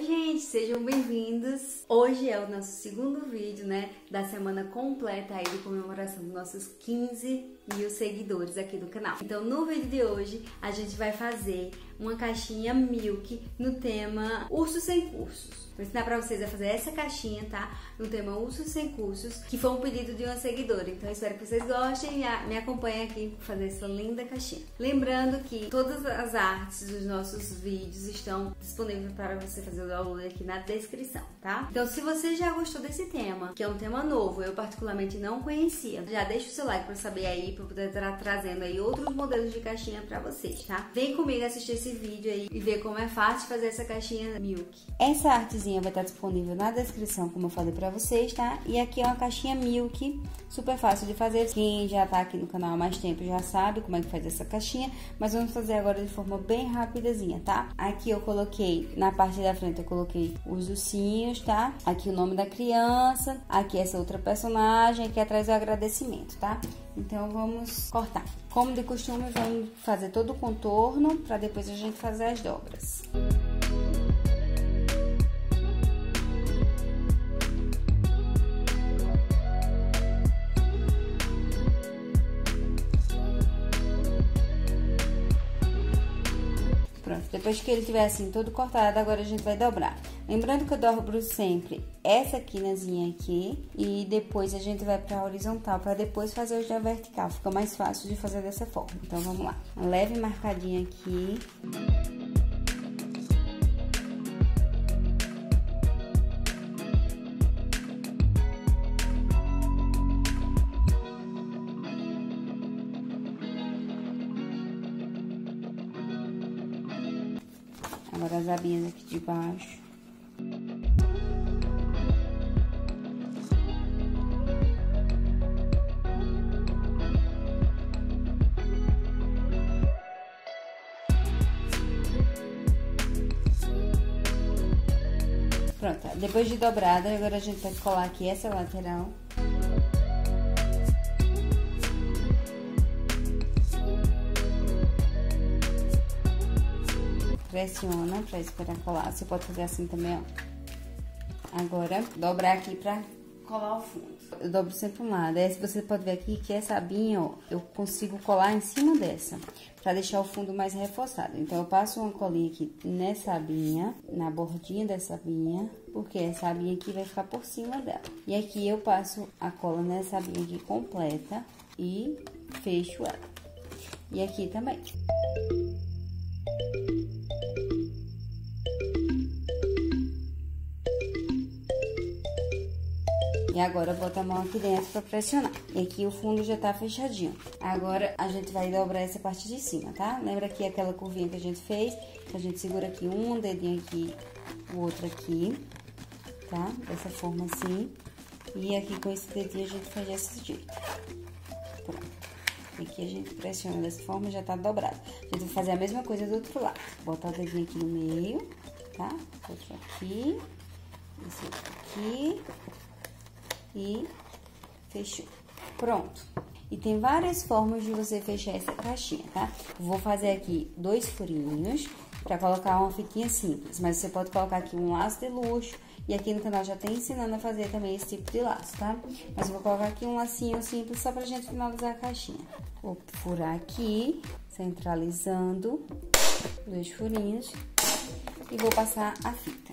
gente, sejam bem-vindos. Hoje é o nosso segundo vídeo, né, da semana completa aí de comemoração dos nossos 15 mil seguidores aqui do canal. Então, no vídeo de hoje, a gente vai fazer uma caixinha Milk no tema Ursos Sem Cursos. Vou ensinar pra vocês a fazer essa caixinha, tá? No tema Ursos Sem Cursos, que foi um pedido de uma seguidora. Então, eu espero que vocês gostem e me acompanhem aqui para fazer essa linda caixinha. Lembrando que todas as artes dos nossos vídeos estão disponíveis para você fazer o download aqui na descrição, tá? Então, se você já gostou desse tema, que é um tema novo, eu particularmente não conhecia, já deixa o seu like para saber aí, para poder estar trazendo aí outros modelos de caixinha para vocês, tá? Vem comigo assistir esse vídeo aí e ver como é fácil fazer essa caixinha Milk. Essa artezinha vai estar disponível na descrição, como eu falei pra vocês, tá? E aqui é uma caixinha Milk, super fácil de fazer. Quem já tá aqui no canal há mais tempo já sabe como é que faz essa caixinha, mas vamos fazer agora de forma bem rapidazinha, tá? Aqui eu coloquei, na parte da frente eu coloquei os ursinhos, tá? Aqui o nome da criança, aqui essa outra personagem, aqui atrás o agradecimento, tá? Então vamos cortar. Como de costume, vamos fazer todo o contorno pra depois a gente fazer as dobras. Depois que ele tiver assim todo cortado, agora a gente vai dobrar. Lembrando que eu dobro sempre essa quinazinha aqui e depois a gente vai pra horizontal para depois fazer o da vertical. Fica mais fácil de fazer dessa forma. Então vamos lá. Uma leve marcadinha aqui. Agora as abinhas aqui de baixo. Pronto, depois de dobrada, agora a gente vai colar aqui essa lateral. Pressiona pra esperar colar. Você pode fazer assim também, ó. Agora, dobrar aqui pra colar o fundo. Eu dobro sempre um lado. Aí você pode ver aqui que essa abinha, ó, eu consigo colar em cima dessa, pra deixar o fundo mais reforçado. Então, eu passo uma colinha aqui nessa abinha, na bordinha dessa abinha, porque essa abinha aqui vai ficar por cima dela. E aqui eu passo a cola nessa abinha aqui completa e fecho ela. E aqui também. E agora, bota a mão aqui dentro pra pressionar. E aqui o fundo já tá fechadinho. Agora, a gente vai dobrar essa parte de cima, tá? Lembra aqui aquela curvinha que a gente fez? Que a gente segura aqui um dedinho aqui, o outro aqui, tá? Dessa forma assim. E aqui com esse dedinho a gente faz desse jeito. Pronto. E aqui a gente pressiona dessa forma, já tá dobrado. A gente vai fazer a mesma coisa do outro lado. Botar o dedinho aqui no meio, tá? Outro aqui. Esse outro aqui. E fechou. Pronto. E tem várias formas de você fechar essa caixinha, tá? Vou fazer aqui 2 furinhos pra colocar uma fitinha simples. Mas você pode colocar aqui um laço de luxo. E aqui no canal já tem ensinando a fazer também esse tipo de laço, tá? Mas eu vou colocar aqui um lacinho simples só pra gente finalizar a caixinha. Vou furar aqui, centralizando 2 furinhos. E vou passar a fita.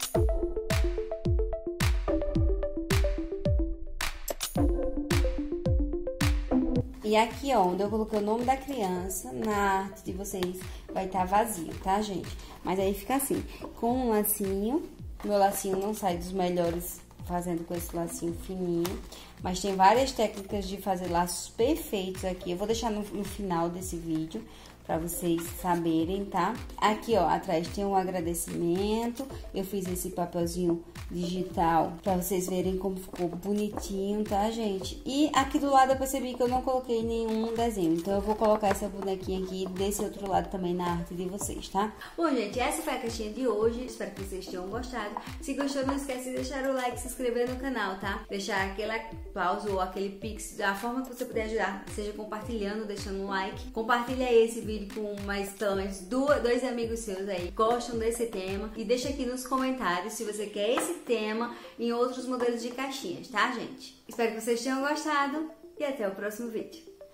E aqui, ó, onde eu coloquei o nome da criança, na arte de vocês vai estar vazio, tá, gente? Mas aí fica assim, com um lacinho, meu lacinho não sai dos melhores fazendo com esse lacinho fininho, mas tem várias técnicas de fazer laços perfeitos aqui. Eu vou deixar no final desse vídeo pra vocês saberem, tá? Aqui, ó, atrás tem um agradecimento. Eu fiz esse papelzinho digital pra vocês verem como ficou bonitinho, tá, gente? E aqui do lado eu percebi que eu não coloquei nenhum desenho, então eu vou colocar essa bonequinha aqui desse outro lado também na arte de vocês, tá? Bom, gente, essa foi a caixinha de hoje. Espero que vocês tenham gostado. Se gostou, não esquece de deixar o like e se inscrever no canal, tá? Deixar aquele aplauso ou aquele pix, da forma que você puder ajudar, seja compartilhando, deixando um like. Compartilha esse vídeo vídeo com mais pelo menos dois amigos seus aí que gostam desse tema. E deixa aqui nos comentários se você quer esse tema em outros modelos de caixinhas, tá, gente? Espero que vocês tenham gostado e até o próximo vídeo.